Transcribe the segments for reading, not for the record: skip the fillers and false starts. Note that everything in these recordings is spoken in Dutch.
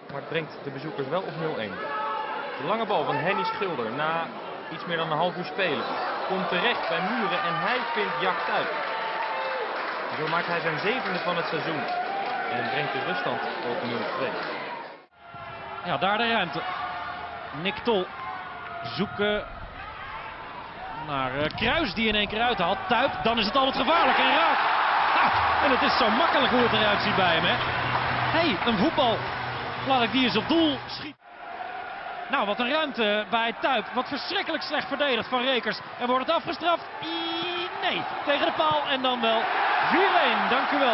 maar het brengt de bezoekers wel op 0-1. De lange bal van Henny Schilder na iets meer dan een half uur spelen komt terecht bij Muren en hij vindt Jack Tuyp. Zo maakt hij zijn 7e van het seizoen en brengt de ruststand op 0-2. Ja, daar de ruimte. Nick Tol zoeken naar Kruis die in één keer uithaalt. Tuyp, dan is het altijd gevaarlijk en raak. En het is zo makkelijk hoe het eruit ziet bij hem, hè. Hé, een voetbal. Laat ik die eens op doel schieten. Nou, wat een ruimte bij Tuyp. Wat verschrikkelijk slecht verdedigd van Rekers. En wordt het afgestraft? Nee, tegen de paal en dan wel 4-1. Dank u wel.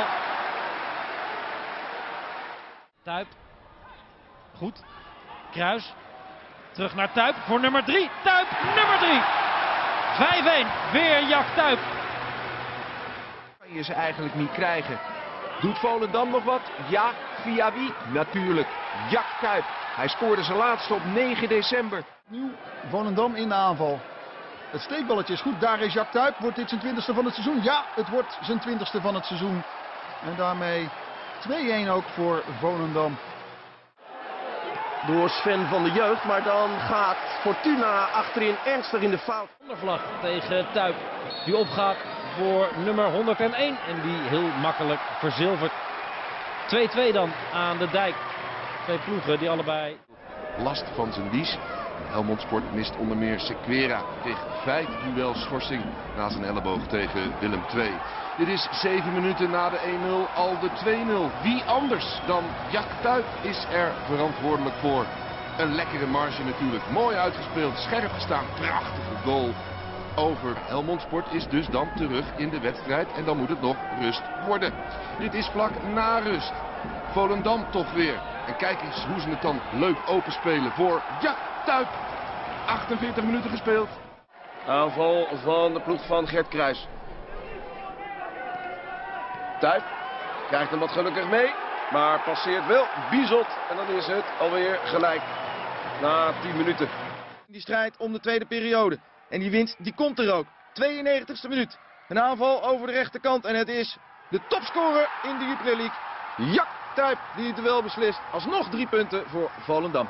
Tuyp. Goed. Kruis. Terug naar Tuyp voor nummer 3. Tuyp, nummer 3. 5-1. Weer Jack Tuyp. Kan je ze eigenlijk niet krijgen. Doet Volendam nog wat? Ja, via wie? Natuurlijk. Jack Tuyp. Hij scoorde zijn laatste op 9 december. Nieuw Volendam in de aanval. Het steekballetje is goed. Daar is Jack Tuyp. Wordt dit zijn 20ste van het seizoen? Ja, het wordt zijn 20ste van het seizoen. En daarmee 2-1 ook voor Volendam. Door Sven van de jeugd, maar dan gaat Fortuna achterin ernstig in de fout. Ondervlag tegen Tuyp die opgaat voor nummer 101 en die heel makkelijk verzilvert. 2-2 dan aan de dijk. Twee ploegen die allebei last van zijn lies. Helmond Sport mist onder meer Sequera. Kreeg 5 duels schorsing na zijn elleboog tegen Willem II. Dit is 7 minuten na de 1-0 al de 2-0. Wie anders dan Jack Tuyp is er verantwoordelijk voor. Een lekkere marge natuurlijk. Mooi uitgespeeld, scherp gestaan, prachtige goal. Over Helmond Sport is dus dan terug in de wedstrijd en dan moet het nog rust worden. Dit is vlak na rust. Volendam toch weer. En kijk eens hoe ze het dan leuk openspelen voor Jack Tuyp. 48 minuten gespeeld. Aanval van de ploeg van Gert Kruis. Tuyp krijgt hem wat gelukkig mee, maar passeert wel Bizot. En dan is het alweer gelijk na 10 minuten. Die strijd om de tweede periode. En die winst die komt er ook. 92e minuut. Een aanval over de rechterkant en het is de topscorer in de Jupiler League. Jack Tuyp die het duel beslist. Alsnog 3 punten voor Volendam.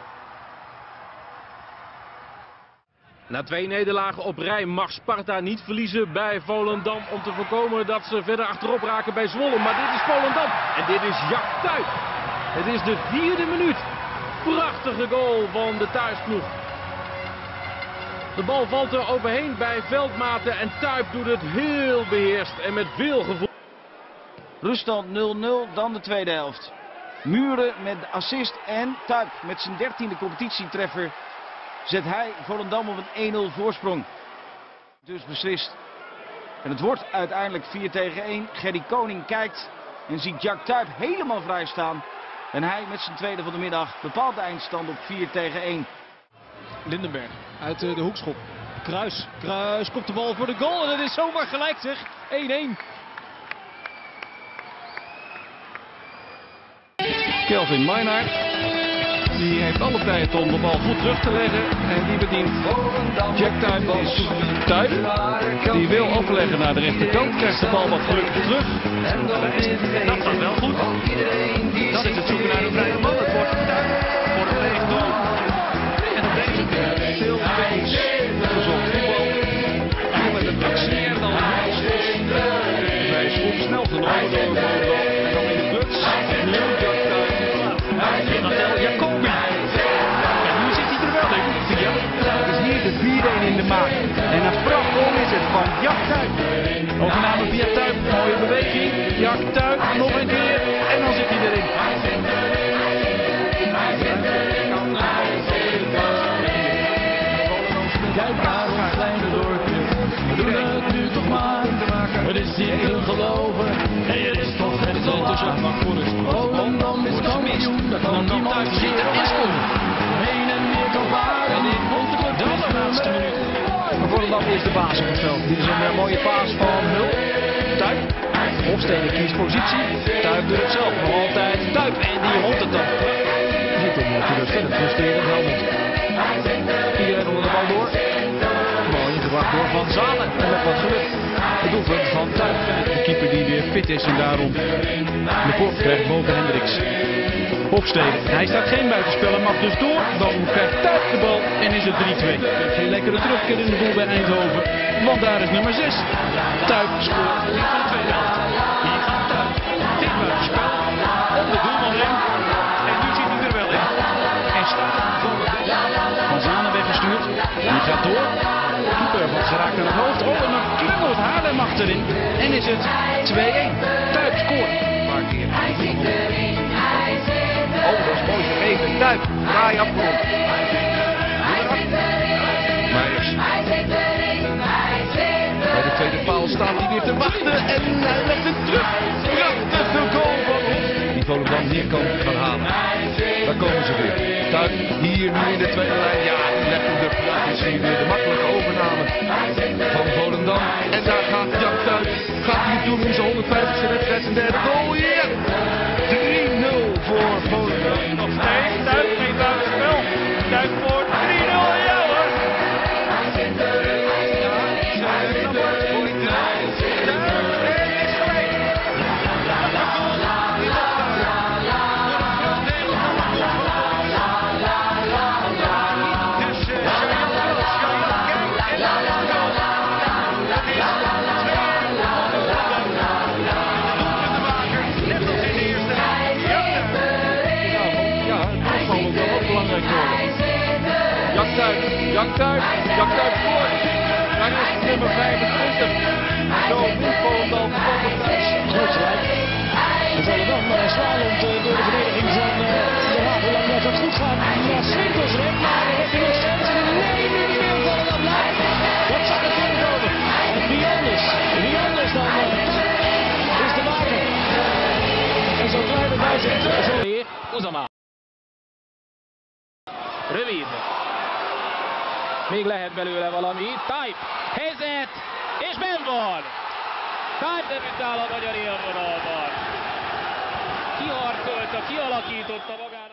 Na 2 nederlagen op rij mag Sparta niet verliezen bij Volendam om te voorkomen dat ze verder achterop raken bij Zwolle. Maar dit is Volendam en dit is Jack Tuyp. Het is de 4e minuut. Prachtige goal van de thuisploeg. De bal valt er overheen bij Veldmaten en Tuyp doet het heel beheerst en met veel gevoel. Ruststand 0-0, dan de tweede helft. Muren met de assist en Tuyp met zijn 13e competitietreffer zet hij Volendam op een 1-0 voorsprong. Dus beslist. En het wordt uiteindelijk 4-1. Gerry Koning kijkt en ziet Jack Tuyp helemaal vrij staan. En hij met zijn tweede van de middag bepaalt de eindstand op 4-1. Lindenberg uit de hoekschop. Kruis komt de bal voor de goal en het is zomaar gelijk zeg. 1-1. Kelvin Meinhardt. Die heeft alle tijd om de bal goed terug te leggen. En die bedient Jack Tuyp. Tuyp. Die wil opleggen naar de rechterkant. Krijgt de bal wat gelukkig terug. Dat gaat wel goed. Dat is het zoeken naar een vrije man. Het wordt Tuyp voor een leeg doel. En op deze manier veel gezond voetbal. En met een druk sneer dan bij Schroef snel genomen door Volendam. En dan in de kluts. Opnieuw Jack Tuyp. Jacobi. En nu zit hij er wel in. Ja, het is hier de 4-1 in de maak. En een prachtgoal is het van Jack Tuyp. Overname via Tuyp. Mooie beweging. Jack Tuyp nog een keer. En dan zit hij erin. Kijk naar ons kleine dorpje. We doen het nu toch maar. Het is niet te geloven. En het is toch het Volendam is kampioen. Dat kan niemand zien. Het is om. Heen en weer kan varen. En dit komt de laatste minuut. Maar Volendam is de baas op het veld. Dit is een mooie paas van Hult. Tuyp. Hofstede kiest positie. Tuyp doet het zelf. Nog altijd Tuyp. En die holt het dan. Zit om te rusten. Het frustrerend Helmond. Iedereen onder de bal door. Mooi ingebracht door Van Zalen. En met wat geluk. Het doelpunt van Tuyp. De keeper die weer fit is en daarom de voorkeur krijgt boven Hendricks. Hofstede, hij staat geen buitenspel en mag dus door. Dan krijgt Tuyp de bal en is het 3-2. Geen lekkere terugkeer in de boel bij Eindhoven, want daar is nummer 6. Tuyp scoort in van de tweede helft. Hier gaat Tuyp. Dit buitenspel om de doelman heen. En nu zit hij er wel in. En staat Van Zanen weggestuurd. Die gaat door. De keeper wordt geraakt aan het hoofd. Oh, en dan klungelt Haarlem achterin. En is het 2-1. Tuyp scoort. Een paar keer. Oh, dat is mooi gegeven. Tuyp, fraai afgerond. Meijers. Bij de tweede paal staat hij weer te wachten en hij legt het terug. Prachtige goal van Hof. Die Volendam hier kan gaan halen. Daar komen ze weer. Tuyp hier nu in de tweede lijn. Ja, die legt hem er. Dat is hier weer de makkelijke overname van Volendam. En daar gaat Jack Tuyp. Gaat hij het doen in zijn 150ste wedstrijd. Zijn derde goal hier. 3-0 voor Volendam. Nog steeds, Tuyp geen buitenspel. Tuyp voor 3-0, ja hoor. Jack Tuyp scoort. Daar is nummer 25. Zo wint Volendam van de prijs. Groot gelijk. De Volendam slalomt door de verdediging van De Haag. Hoe lang dat goed gaat. Maar Swinkels redt, maar hij heeft hij nog steeds. Nee, nu niet meer Volendam blijft. Wat zou er kunnen komen? En wie anders dan Tuyp is de water. En zo klein erbij zit. Uzama. Rövid. Még lehet belőle valami. Tuyp. Helyzet. És benn van. Tuyp debütál a magyar élvonalban. Kiharcolta, kialakította magát.